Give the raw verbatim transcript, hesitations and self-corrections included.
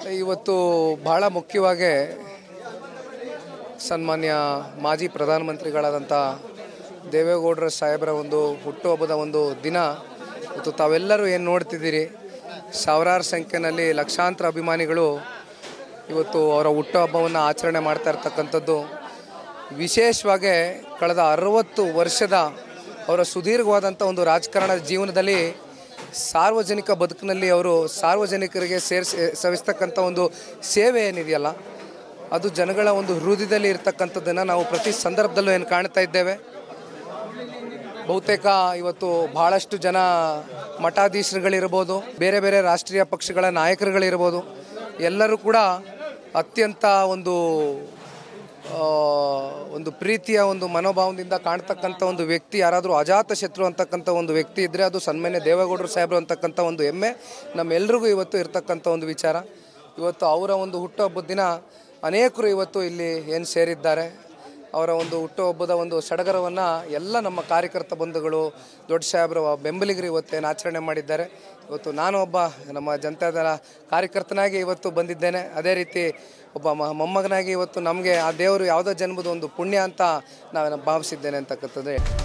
ಇವತ್ತು ಬಹಳ ಮುಖ್ಯವಾಗಿ ಸನ್ಮಾನ್ಯ ಮಾಜಿ ಪ್ರಧಾನಮಂತ್ರಿಗಳಾದಂಥ ದೇವೇಗೌಡರ ಸಾಹೇಬರ ಒಂದು ಹುಟ್ಟುಹಬ್ಬದ ಒಂದು ದಿನ. ಇವತ್ತು ತಾವೆಲ್ಲರೂ ಏನು ನೋಡ್ತಿದ್ದೀರಿ, ಸಾವಿರಾರು ಸಂಖ್ಯೆಯಲ್ಲಿ ಲಕ್ಷಾಂತರ ಅಭಿಮಾನಿಗಳು ಇವತ್ತು ಅವರ ಹುಟ್ಟುಹಬ್ಬವನ್ನು ಆಚರಣೆ ಮಾಡ್ತಾ ಇರ್ತಕ್ಕಂಥದ್ದು. ವಿಶೇಷವಾಗಿ ಕಳೆದ ಅರವತ್ತು ವರ್ಷದ ಅವರ ಸುದೀರ್ಘವಾದಂಥ ಒಂದು ರಾಜಕಾರಣದ ಜೀವನದಲ್ಲಿ ಸಾರ್ವಜನಿಕ ಬದುಕಿನಲ್ಲಿ ಅವರು ಸಾರ್ವಜನಿಕರಿಗೆ ಸೇರಿಸಿ ಸವಿಸ್ತಕ್ಕಂಥ ಒಂದು ಸೇವೆ ಏನಿದೆಯಲ್ಲ, ಅದು ಜನಗಳ ಒಂದು ಹೃದಯದಲ್ಲಿ ಇರ್ತಕ್ಕಂಥದ್ದನ್ನು ನಾವು ಪ್ರತಿ ಸಂದರ್ಭದಲ್ಲೂ ಏನು ಕಾಣ್ತಾ ಇದ್ದೇವೆ. ಬಹುತೇಕ ಇವತ್ತು ಭಾಳಷ್ಟು ಜನ ಮಠಾಧೀಶರುಗಳಿರ್ಬೋದು, ಬೇರೆ ಬೇರೆ ರಾಷ್ಟ್ರೀಯ ಪಕ್ಷಗಳ ನಾಯಕರುಗಳಿರ್ಬೋದು, ಎಲ್ಲರೂ ಕೂಡ ಅತ್ಯಂತ ಒಂದು ಒಂದು ಪ್ರೀತಿಯ ಒಂದು ಮನೋಭಾವದಿಂದ ಕಾಣ್ತಕ್ಕಂಥ ಒಂದು ವ್ಯಕ್ತಿ, ಯಾರಾದರೂ ಅಜಾತ ಶತ್ರು ಅಂತಕ್ಕಂಥ ಒಂದು ವ್ಯಕ್ತಿ ಇದ್ದರೆ ಅದು ಸನ್ಮಾನ್ಯ ದೇವೇಗೌಡರು ಸಾಹೇಬರು ಅಂತಕ್ಕಂಥ ಒಂದು ಹೆಮ್ಮೆ ನಮ್ಮೆಲ್ಲರಿಗೂ ಇವತ್ತು ಇರ್ತಕ್ಕಂಥ ಒಂದು ವಿಚಾರ. ಇವತ್ತು ಅವರ ಒಂದು ಹುಟ್ಟುಹಬ್ಬದ ದಿನ ಅನೇಕರು ಇವತ್ತು ಇಲ್ಲಿ ಏನು ಸೇರಿದ್ದಾರೆ. ಅವರ ಒಂದು ಹುಟ್ಟುಹಬ್ಬದ ಒಂದು ಸಡಗರವನ್ನು ಎಲ್ಲ ನಮ್ಮ ಕಾರ್ಯಕರ್ತ ಬಂಧುಗಳು, ದೊಡ್ಡ ಸಾಹೇಬರು ಬೆಂಬಲಿಗರು ಇವತ್ತೇನು ಆಚರಣೆ ಮಾಡಿದ್ದಾರೆ. ಇವತ್ತು ನಾನು ಒಬ್ಬ ನಮ್ಮ ಜನತಾದಳ ಕಾರ್ಯಕರ್ತನಾಗಿ ಇವತ್ತು ಬಂದಿದ್ದೇನೆ. ಅದೇ ರೀತಿ ಒಬ್ಬ ಮೊಮ್ಮಗನಾಗಿ ಇವತ್ತು ನಮಗೆ ಆ ದೇವರು ಯಾವುದೋ ಜನ್ಮದ ಒಂದು ಪುಣ್ಯ ಅಂತ ನಾನು ಭಾವಿಸಿದ್ದೇನೆ ಅಂತಕ್ಕಂಥದ್ದು.